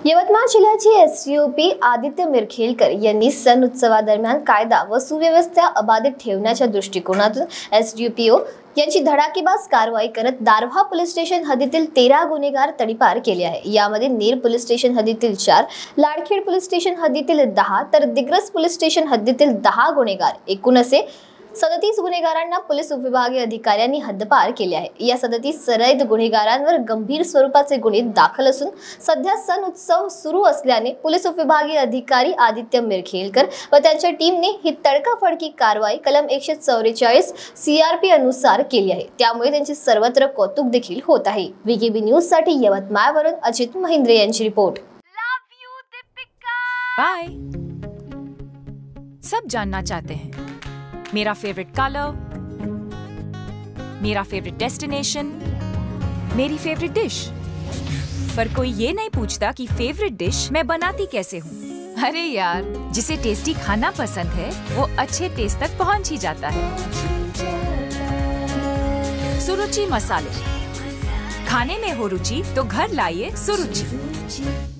यवतमाळ जिल्ह्याचे एसडीओपी आदित्य मिरखेलकर यांनी सण उत्सवादरम्यान कायदा व सुव्यवस्था अबाधित ठेवण्याच्या दृष्टिकोनातून एसडीपीओ यांची धडाकेबाज कारवाई करत दारव्हा पोलीस स्टेशन हद्दीतील 13 गुन्हेगार तडीपार केले आहे। यामध्ये नेर पोलीस स्टेशन हद्दीतील 4, लाडखेड पोलीस स्टेशन हद्दीतील 10 तर दिग्रस पोलीस स्टेशन हद्दीतील 10 गुन्हेगार एकूण असे 37 गुन्हेगारांना पोलीस उपविभागीय अधिकाऱ्यांनी हद्दपार केले आहे। या 37 सराईत गुन्हेगारांवर गंभीर स्वरूपाचे गुन्हे दाखल असून सध्या सण उत्सव सुरू असल्याने पोलीस उपविभागीय अधिकारी आदित्य मिरखेलकर व त्यांच्या टीमने ही तडकाफडकी कारवाई कलम 144 सीआरपी अनुसार केली आहे। त्यामुळे त्यांचे सर्वत्र कौतुक देखील होत आहे। वीकेबी न्यूज साठी यवतमाळवरून अजित महिंद्रे यांची रिपोर्ट। बाय। सब जानना चाहते हैं मेरा फेवरेट कलर, मेरा फेवरेट डेस्टिनेशन, मेरी फेवरेट डिश। पर कोई ये नहीं पूछता कि फेवरेट डिश मैं बनाती कैसे हूँ। अरे यार, जिसे टेस्टी खाना पसंद है वो अच्छे टेस्ट तक पहुँच ही जाता है। सुरुचि मसाले, खाने में हो रुचि तो घर लाइए सुरुचि।